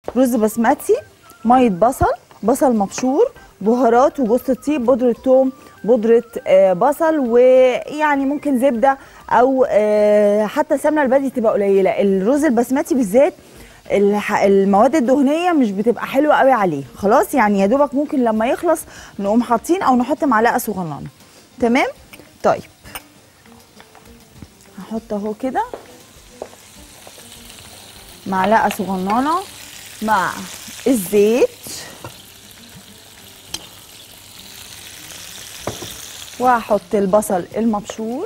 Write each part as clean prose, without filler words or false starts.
رز بسمتي، ميه بصل، بصل مبشور، بهارات وجوز الطيب، بودره ثوم، بودره بصل، ويعني ممكن زبده او حتى السمنه البلدي تبقى قليله. الرز البسمتي بالذات المواد الدهنيه مش بتبقى حلوه قوي عليه، خلاص يعني يا دوبك ممكن لما يخلص نقوم حاطين او نحط معلقه صغننه. تمام. طيب هحط اهو كده معلقه صغننه مع الزيت، وهحط البصل المبشور،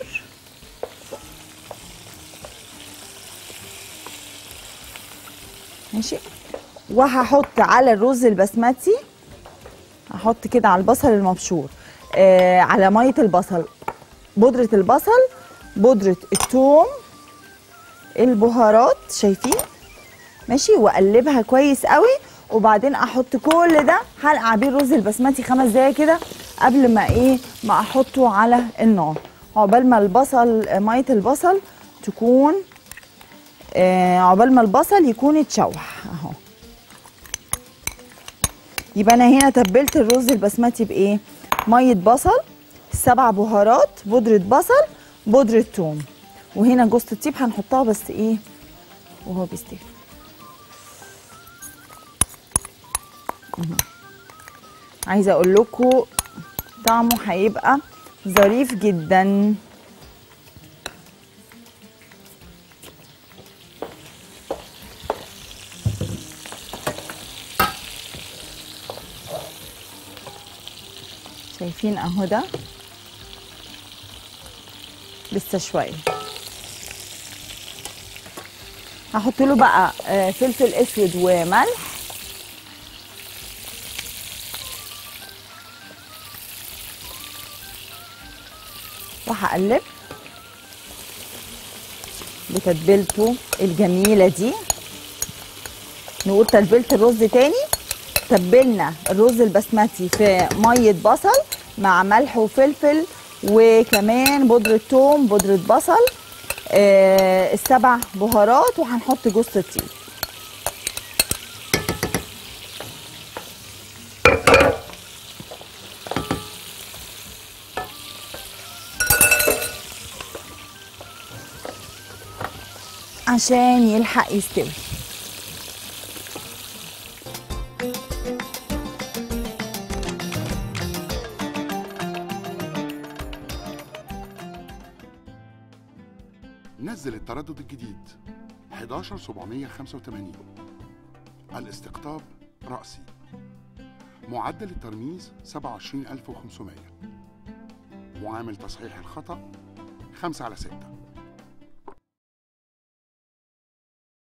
ماشي، وهحط على الرز البسمتي، هحط كده على البصل المبشور على ميه البصل بودره البصل، بودره الثوم، البهارات، شايفين؟ ماشي، واقلبها كويس قوي، وبعدين احط كل ده هنقع بيه الرز البسمتي 5 دقايق كده قبل ما احطه على النار، عقبال ما البصل ميه البصل تكون عقبال ما البصل يكون اتشوح اهو. يبقى انا هنا تبلت الرز البسمتي بايه؟ ميه بصل، 7 بهارات، بودره بصل، بودره ثوم، وهنا جوز الطيب هنحطها بس ايه وهو بيستوي. عايزه اقول لكم طعمه هيبقى ظريف جدا. شايفين اهو ده لسه شويه. هحط له بقى فلفل اسود وملح، وهقلب بتتبيلته الجميله دي. نقول تتبيله الرز تاني. تبلنا الرز البسمتي في ميه بصل مع ملح وفلفل وكمان بودره ثوم، بودره بصل، ال7 بهارات، وهنحط جوز الطيب. عشان يلحق يستوي. نزل التردد الجديد 11785، الاستقطاب رأسي، معدل الترميز 27500، معامل تصحيح الخطأ 5/6.